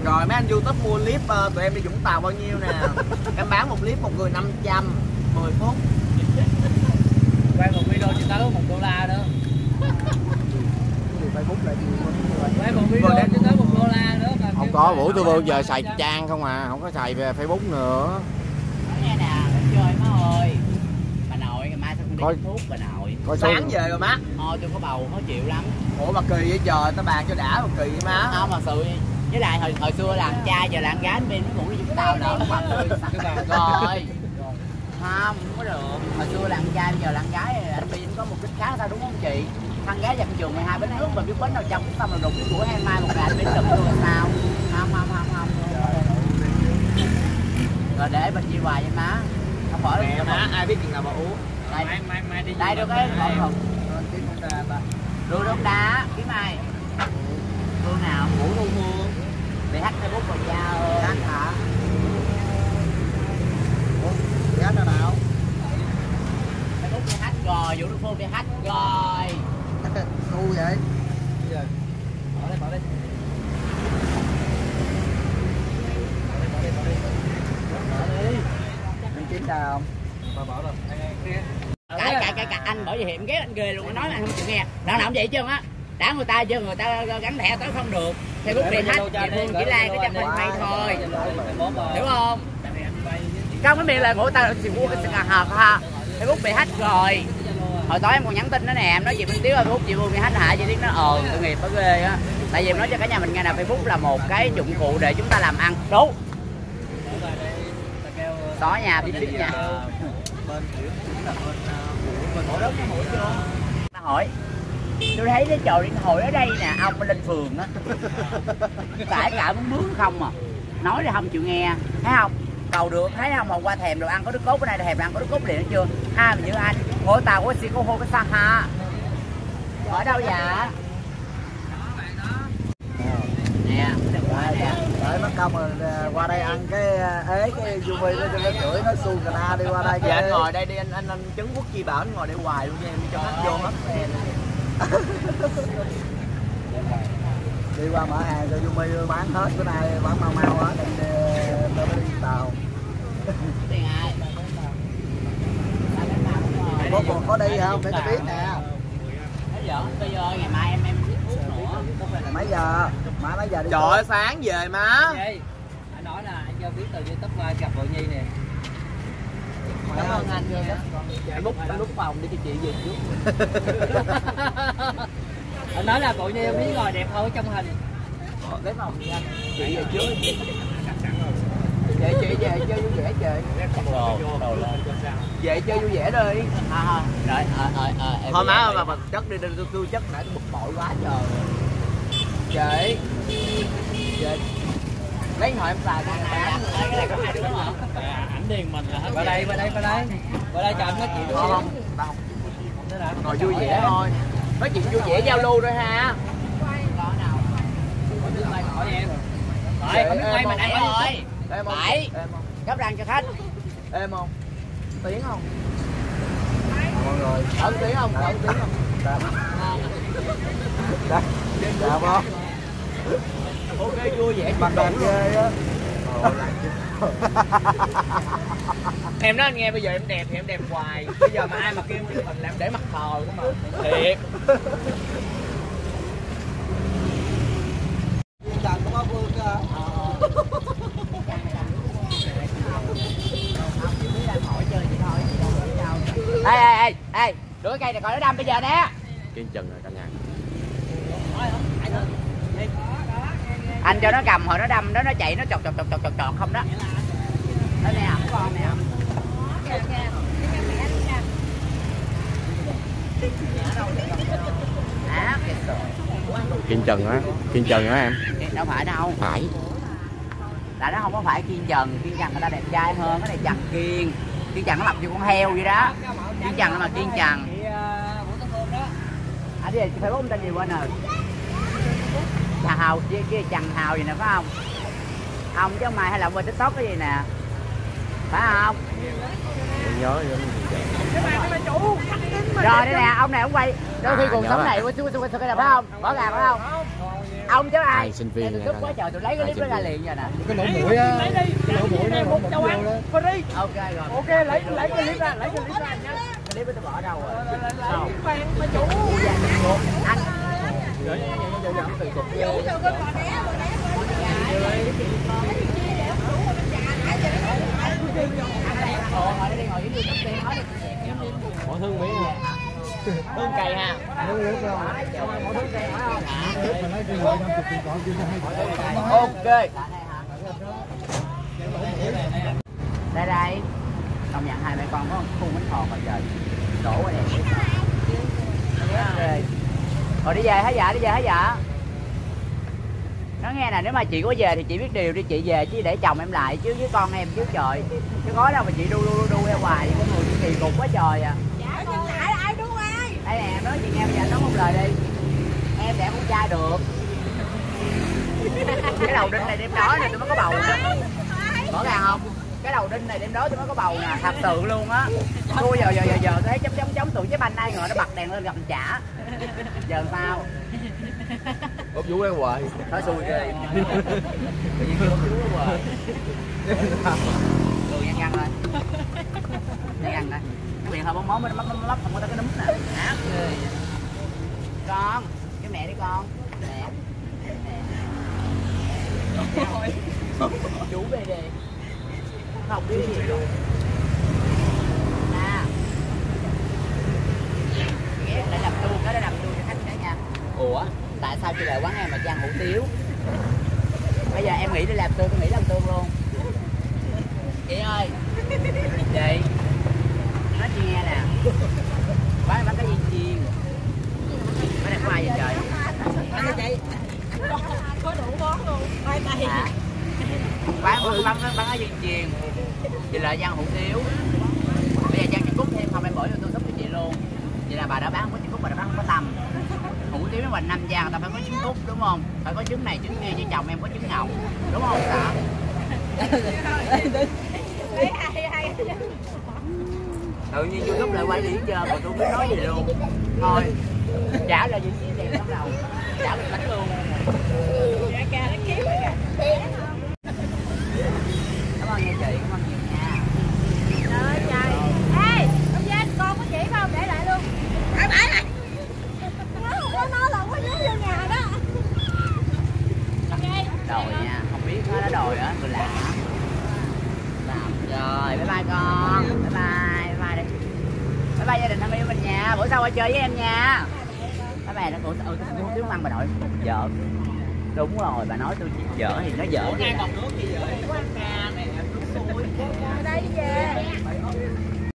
Rồi mấy anh YouTube mua clip tụi em đi Vũng Tàu bao nhiêu nè. Em bán một clip một người 500, 10 phút. Quay một video chỉ tới $1 nữa. Facebook là gì? Quay một video chỉ tới $1 nữa. Không có, Vũ tôi bao giờ xài trang không à, không có xài về Facebook nữa. Nghe nè, chơi má ơi. Bà nội ngày mai sao không đi thuốc bà nội. Sáng về rồi má. Thôi tôi có bầu khó chịu lắm. Ủa mà kỳ vậy trời, tao bàn cho đã mà kỳ vậy má. Không mà sự với lại hồi xưa là con trai giờ là con gái bên nó ngủ đi Vũng Tàu nữa mặt rồi. Không có được. Hồi xưa là con trai bây giờ là con gái anh Biên có một kích khá sao đúng không chị? Thằng gái dặm trường 12 bánh nước mà biết bánh nào trong cái xong rồi đụng cái buổi 22 một ngày anh Biên đụng tôi sao? Không. Rồi để bên chi hoài vậy má. Không bỏ mẹ má ai biết chừng nào mà uống. Mai đi. Đây được cái khẩu thùng. Rượu đông đá, kiếm ai? Phương nào? Ngủ luôn Phương. Để hack Facebook rồi giao. Hack hả? Ủa? Để hack nào? Facebook đi hack rồi, Vũ Đức Phương đi hack rồi. Ngu vậy? Bỏ đi. Mình kiếm nào không? Bỏ rồi. Cãi anh bởi vì hiểm ghét anh ghê luôn, anh nói là anh không chịu nghe. Đoạn nào cũng vậy chứ á. Đã người ta chứ người ta gắn thẻ tới không được. Facebook đi hack, chị Phương chỉ like cái trang fanpage thôi. Hiểu không? Không cái miệng là của ta thì mua cái hợp ha. Facebook bị hack rồi. Hồi tối em còn nhắn tin đó nè, em nói chị Minh Tiếu Facebook chị Phương bị hack hả? Chị Tiếu nó tội nghiệp nó ghê á. Tại vì em nói cho cả nhà mình nghe là Facebook là một cái dụng cụ để chúng ta làm ăn. Đúng. Xóa nhà biết nha. Ta hỏi tôi thấy cái trò điện thoại ở đây nè, ông lên phường á cãi cả muốn mướn không à, nói thì không chịu nghe, thấy không? Cầu được thấy không, hôm qua thèm đồ ăn có đứa cốt, bữa nay thèm đồ ăn có đứa cốt liền chưa? Hai mình như anh ngồi tàu có xì có hô cái xa ha. Ở đâu dạ? Nè, đợi mất công rồi qua đây ăn cái ế cái Yumi nó cho nó chửi nó su cà na đi qua đây. Dạ anh ngồi đây đi, anh chứng Quốc Chi bảo anh ngồi đây hoài luôn nha, em cho khách vô hết em. Đi qua mở hàng cho Yumi bán hết, bữa nay bán mau hết tôi mới đi tàu. tiền ai? Có đi không để tôi biết nè. Bây giờ ngày mai em thuốc nữa. Mấy giờ? Mai mấy giờ đi? Trời ơi sáng về má. Anh nói là anh cho biết từ YouTube gặp Bội Nhi nè. Cảm ơn anh nha. Anh lúc phòng đi cho chị về trước. Anh nói là Bội Nhi em biết ngồi đẹp hơn trong hình. Cái phòng đi anh. Chị về trước. Chị về chơi vui vẻ trời. Về chơi vui vẻ đi. Rồi thôi má mà chất đi tôi chất nãy tôi bực bội quá trời. Chị lấy hỏi em xài cái này có hai đứa hả? Ảnh điền mình là hết. Qua đây cho anh nói chuyện không? Ngồi vui vẻ thôi. Nói chuyện vui vẻ giao lưu thôi ha. Hỏi em. Rồi không biết quay mình đây rồi. Phải gấp răng cho khách. Êm không? Tiếng không? Mọi người thở tiếng không? Thở tiếng không? Dạ không? Ok vui vẻ mặt đẹp ghê á. Em nói anh nghe bây giờ em đẹp thì em đẹp hoài. Bây giờ mà ai mà kêu mình làm để mặt thờ của mà. Thiệt. Trần có Phương cơ. Ê, đuổi cây này coi nó đâm bây giờ nè. Kiên Trần rồi cả nhà. Anh cho nó cầm hồi nó đâm đó, nó chạy nó chọt không đó. Đó nè, con nè. Kiên Trần hả em? Đâu phải đâu. Phải. Là nó không có phải Kiên Trần người ta đẹp trai hơn, cái này Trần Kiên Trần nó mập như con heo vậy đó. Kiên Trần nó mà Kiên Trần. Anh đi Facebook ông tên gì quên rồi. Trần Hào kia Trần Hào gì nè phải không? Không chứ mày hay là qua TikTok cái gì nè. Phải không? Không nhớ gì. Rồi đây nè, ông này ông quay đôi khi cuộc sống này của chú cái này phải không? Rõ ràng phải không? ông chứ ai? Ai sinh viên này tôi quá trời tôi lấy cái clip đó ra liền giờ nè. Cái lỗ mũi á, cái lỗ mũi nó một châu ăn. Free. Ok rồi. Ok, lấy cái clip ra, lấy cái clip ra nha. Cái clip đó tôi bỏ đâu rồi? Đâu? Mà chủ. Anh. Bỏ thương miếng hả? Hương cày ha. Ok. Đây đây. Công nhận hai mẹ con có khu bánh thòn bây giờ đổ qua đây. Ok. Rồi đi về hả dạ, đi về hả dạ? Nó nghe nè, nếu mà chị có về thì chị biết điều đi, chị về chứ để chồng em lại chứ với con em chứ trời. Chứ có đâu mà chị đu theo hoài, con người kỳ cục quá trời à. Dạ nhưng lại ai đu ai? Đây nè, em nói chị nghe bây giờ nói một lời đi. Em đẻ con trai được. Cái đầu đinh này đêm đó nè tôi mới có bầu nè. Rõ ràng không? Cái đầu đinh này đêm đó tôi mới có bầu nè, thật sự luôn á. Cô giờ tôi thấy chống tụi cái banh ai ngồi nó bật đèn lên gặp chả. Giờ sao? Ốp vú ấy hoài. Nói xui ghê. Tự nhiên kêu ốp vú đó hoài. Cười nhăn thôi. Nhăn thôi. Cái miệng hơi bóng móng nó lắp không có tới cái núm nè. Ác ghê. Con, cái mẹ đi con. Mẹ. Chú về đi. Không biết gì luôn. Nè. Để làm tour, cái đó làm tour cho khách nữa nha. Ủa? Tại sao chị lại quán em mà chị ăn hủ tiếu? Bây giờ em nghĩ đi làm tour, tôi nghĩ làm tour luôn. Chị ơi. Chị. Nói chị nghe nè. Bán cái gì chiên. Cái này có ai vậy trời? Chị. Có đủ món luôn. Khoai tây. Bán cái gì chiên. Chị lại ăn hủ tiếu. Bây giờ cho chị cút thêm không em bỏ vô tôi súp cho chị luôn. Vậy là bà đã bán có trứng cút, bà đã bán không có tầm. Hủ tiếu nếu mà 5 gian ta phải có trứng cút đúng không? Phải có trứng này trứng kia, như chồng em có trứng ngọc đúng không xã? Tự nhiên YouTube lại quay đi hết trơn rồi tôi không biết nói gì luôn. Thôi trả là gì chia tiền trong đầu, trả được bánh luôn. Cảm ơn nha chị, cảm ơn nhiều nha. Trời trời. Ê, ông Giang con có chỉ không để lại luôn. Bye bye này. Nó là có dưới vô nhà đó. Đòi nha, không biết nó đòi á, người lạ. Rồi, bye bye con. Bye bye đi. Bye bye gia đình thân yêu mình nha. Bữa sau qua chơi với em nha. Bye bye nó cũng hủ tiếu ăn bà nội vợ. Đúng rồi, bà nói tôi vợ thì nó vợ. Hai bọc nước gì vậy?